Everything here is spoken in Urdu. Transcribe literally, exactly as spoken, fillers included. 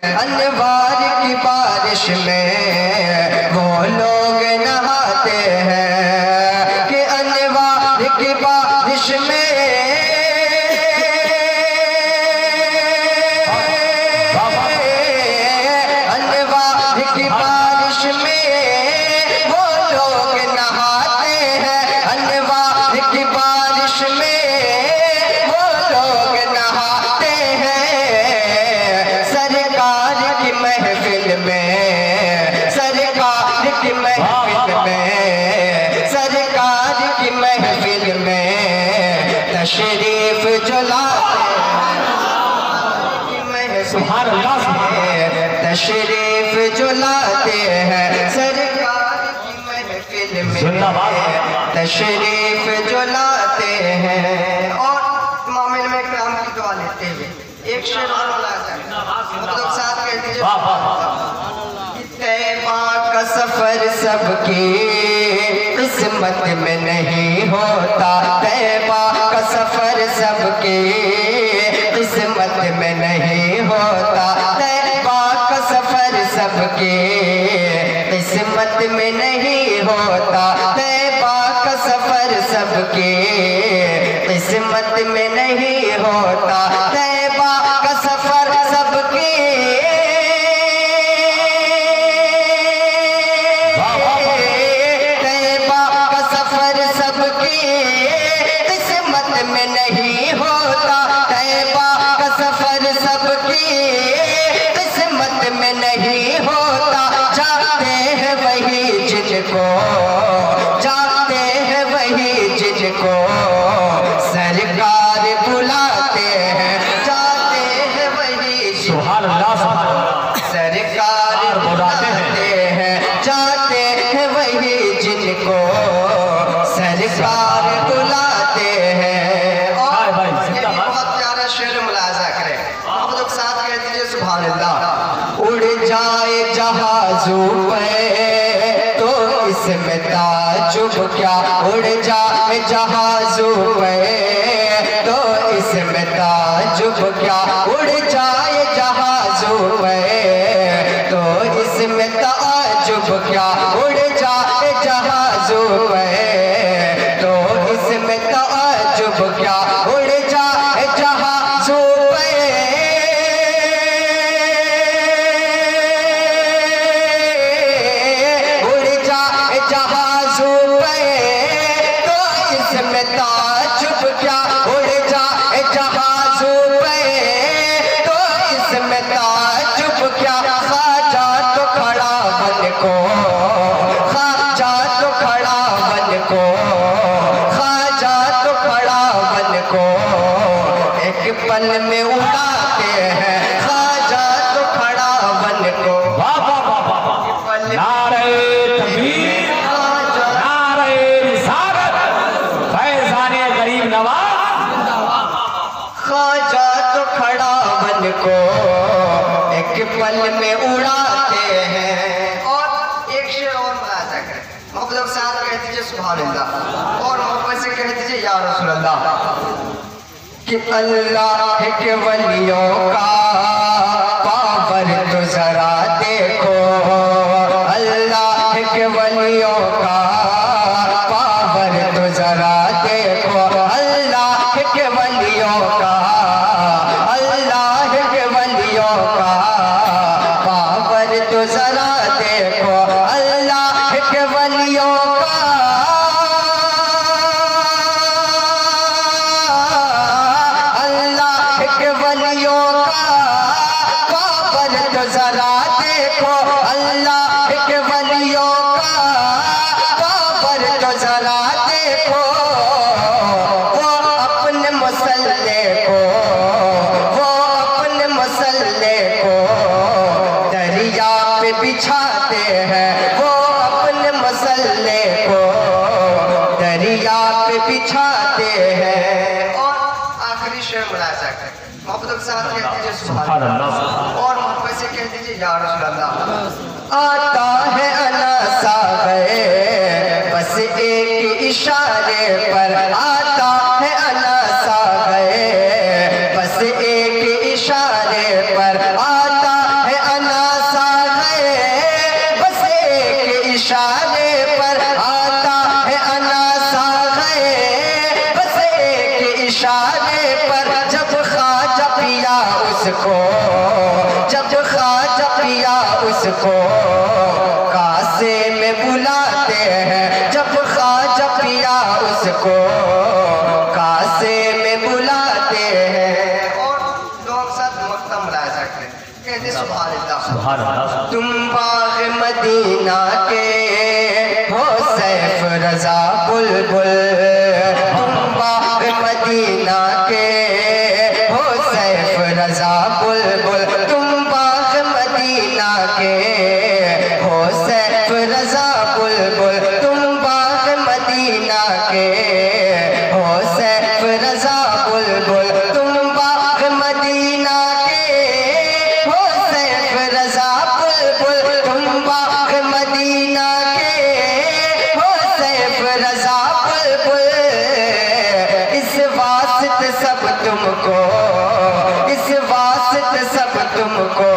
انوار کی بارش میں وہ لوگ نہاتے ہیں کہ انوار کی بارش میں انوار کی بارش میں وہ لوگ نہاتے ہیں انوار کی بارش میں وہ لوگ نہاتے ہیں سرکار کی محفل میں سرکار کی محفل میں سرکار کی محفل میں تشریف جو لاتے ہیں سبحان اللہ تشریف جو لاتے ہیں سرکار کی محفل میں تشریف جو لاتے ہیں اور امام علم اکرام کی دعا لیتے ہوئے ایک شعر اور ملاحظہ مطلب ساتھ کہہ دیجئے طیبہ کا سفر سب کی قسمت میں نہیں ہوتا طیبہ کا سفر سب کی قسمت میں نہیں ہوتا طیبہ کا سفر سب کی قسمت میں نہیں ہوتا طیبہ کا سفر سب کی قسمت میں نہیں ہوتا طیبہ کا سفر سب کی طیبہ کا سفر سب کی قسمت میں نہیں ہوتا طیبہ کا سفر سب کی قسمت میں نہیں ہوتا جاتے ہیں وہی جن کو جاتے ہیں وہی جن کو سرکار بلاتے ہیں جاتے ہیں وہی سبحان اللہ سرکار بلاتے ہیں جاتے ہیں وہی جن کو سرکار بلاتے ہیں اور یہ بہت پیارا شعر ملاحظہ کریں آپ لوگ ساتھ کہہ دیجئے سبحان اللہ اڑ جائے جہازوں پہ تو اس میں تعجب کیا اڑ جائے جہازوں پہ تو اس میں تعجب کیا اڑ جائے جہازوں پہ تو اس میں تعجب کیا اڑ جائے جہازوں پہ تو اس میں تعجب کیا اڑ جائے جہازوں پہ اڑ جائے جہازوں پہ تو اس میں تعجب کیا اڑ جائے جہازوں پہ تو اس میں تعجب کیا خواجہ تو کھڑا بن کو خواجہ تو کھڑا بن کو خواجہ تو کھڑا بن کو ایک پل میں اڑاتے ہیں خواجہ تو کھڑا بن کو ایک پل میں نعرہ تکبیر نعرہ رسالت فیضان غریب نواز خواجہ تو کھڑا بن کو ایک پل میں اڑاتے ہیں اور ایک شعر اور ملاحظہ کریں محبت لوگ ساتھ کہہ دیجئے سبحان اللہ اور محبت سے کہہ دیجئے یا رسول اللہ کہ اللہ کے ولیوں کا پاور تو ذرا دیکھو اللہ کے ولیوں کا پاور تو ذرا دیکھو اللہ کے ولیوں کا اللہ کے ولیوں کا پاور تو ذرا دیکھو اللہ کے ولیوں کا اللہ کے ولیوں کا پاور تو ذرا دیکھو اللہ کے ولیوں کا پاور تو ذرا دیکھو وہ اپنے مسلح کو وہ اپنے مسلح کو دریا پہ بچھاتے ہیں وہ اپنے مسلح کو دریا پہ بچھاتے ہیں اور آخری شعر ملاحظہ کریں محبت کے ساتھ کہہ دیجئے سبحان اللہ اور محبت سے کہہ دیجئے یا رسول اللہ آتا ہے اناسا گئے بس ایک اشارے پر آتا ہے اناسا گئے بس ایک اشارے پر آتا ہے کہتے سبحان اللہ سبحان اللہ تم باغ مدینہ کے ہو سیف رضا بلبل تم باغ مدینہ کے ہو سیف رضا بلبل تم باغ مدینہ کے ہو سیف رضا بلبل تم باغ مدینہ کے ہو سیف رضا بلبل تم باغ مدینہ کے ہو سیف رضا بلبل تم باغ مدینہ کے ہو سیف رضا بلبل اس واسط سب تم کو اس واسط سب تم کو